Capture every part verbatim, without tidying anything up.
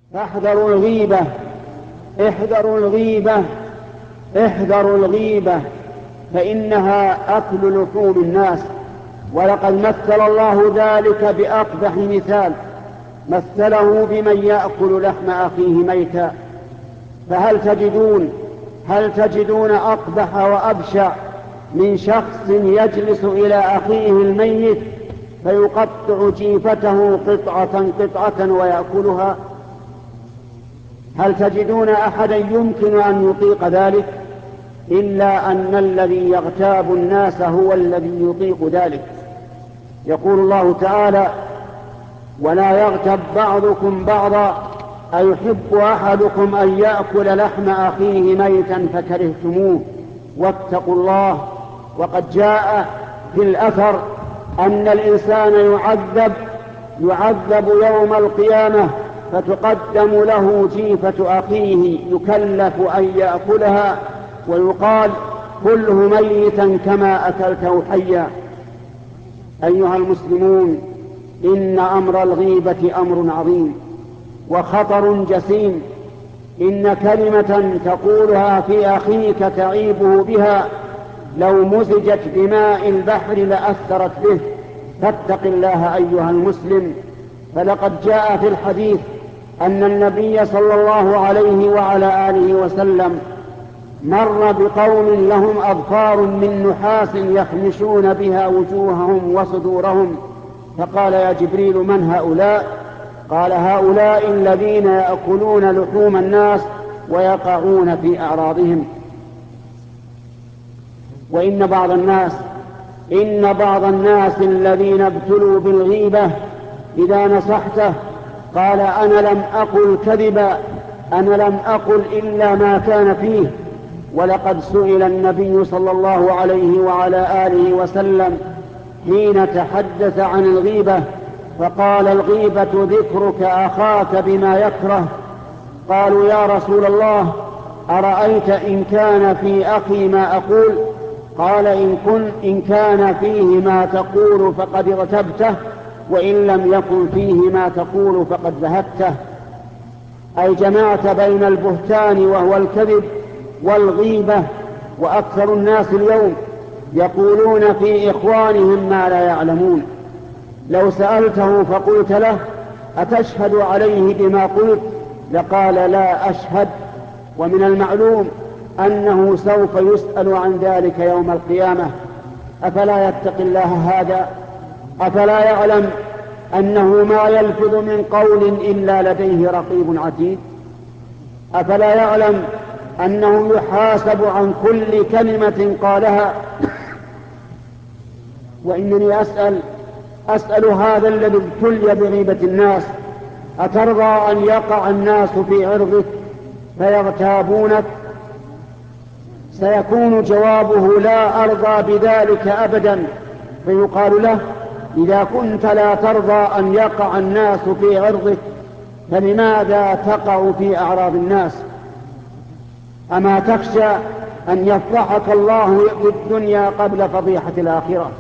فاحذروا الغيبة احذروا الغيبة احذروا الغيبة فإنها أكل لحوم الناس. ولقد مثل الله ذلك بأقبح مثال، مثله بمن يأكل لحم أخيه ميتا. فهل تجدون هل تجدون أقبح وأبشع من شخص يجلس إلى أخيه الميت فيقطع جيفته قطعة قطعة ويأكلها؟ هل تجدون أحدا يمكن أن يطيق ذلك؟ إلا أن الذي يغتاب الناس هو الذي يطيق ذلك. يقول الله تعالى: ولا يغتب بعضكم بعضا أيحب أحدكم أن يأكل لحم أخيه ميتا فكرهتموه واتقوا الله. وقد جاء في الأثر أن الإنسان يعذب يعذب يوم القيامة فتقدم له جيفة أخيه يكلف أن يأكلها ويقال: كله ميتا كما أكلته حيا. أيها المسلمون، إن أمر الغيبة أمر عظيم وخطر جسيم. إن كلمة تقولها في أخيك تعيبه بها لو مزجت بماء البحر لأثرت به. فاتق الله أيها المسلم. فلقد جاء في الحديث أن النبي صلى الله عليه وعلى آله وسلم مر بقوم لهم أظفار من نحاس يخمشون بها وجوههم وصدورهم، فقال: يا جبريل، من هؤلاء؟ قال: هؤلاء الذين يأكلون لحوم الناس ويقعون في أعراضهم. وإن بعض الناس إن بعض الناس الذين ابتلوا بالغيبة إذا نصحته قال: أنا لم أقل كذبا، أنا لم أقل إلا ما كان فيه. ولقد سئل النبي صلى الله عليه وعلى آله وسلم حين تحدث عن الغيبة فقال: الغيبة ذكرك أخاك بما يكره. قالوا: يا رسول الله، أرأيت إن كان في أخي ما أقول؟ قال: إن, كن إن كان فيه ما تقول فقد اغتبته، وإن لم يكن فيه ما تقول فقد ذهبته. أي جمعت بين البهتان وهو الكذب والغيبة. وأكثر الناس اليوم يقولون في إخوانهم ما لا يعلمون. لو سألته فقلت له: أتشهد عليه بما قلت؟ لقال: لا أشهد. ومن المعلوم أنه سوف يسأل عن ذلك يوم القيامة. أفلا يتقي الله هذا؟ أفلا يعلم أنه ما يلفظ من قول إلا لديه رقيب عتيد؟ أفلا يعلم أنه يحاسب عن كل كلمة قالها؟ وإنني أسأل أسأل هذا الذي ابتلي بغيبة الناس: أترضى أن يقع الناس في عرضك فيغتابونك؟ سيكون جوابه: لا أرضى بذلك أبدا. فيقال له: إذا كنت لا ترضى أن يقع الناس في عرضك فلماذا تقع في أعراض الناس؟ أما تخشى أن يفضحك الله في الدنيا قبل فضيحة الآخرة؟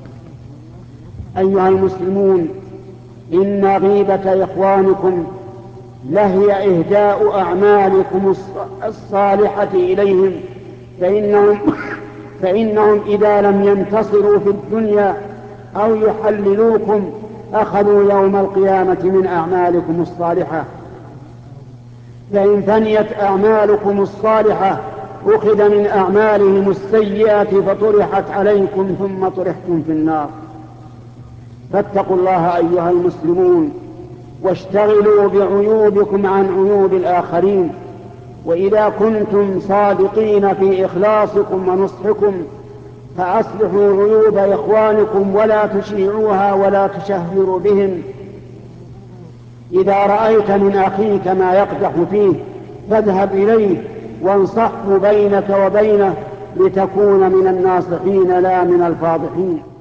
أيها المسلمون، إن غيبة إخوانكم لهي إهداء أعمالكم الصالحة إليهم، فإنهم, فإنهم إذا لم ينتصروا في الدنيا أو يحللوكم أخذوا يوم القيامة من أعمالكم الصالحة. فإن فنيت أعمالكم الصالحة أخذ من أعمالهم السيئة فطرحت عليكم ثم طرحتم في النار. فاتقوا الله أيها المسلمون، واشتغلوا بعيوبكم عن عيوب الآخرين. وإذا كنتم صادقين في إخلاصكم ونصحكم فأصلحوا عيوب إخوانكم ولا تشيعوها ولا تشهروا بهم. إذا رأيت من أخيك ما يقدح فيه فاذهب إليه وانصحه بينك وبينه لتكون من الناصحين لا من الفاضحين.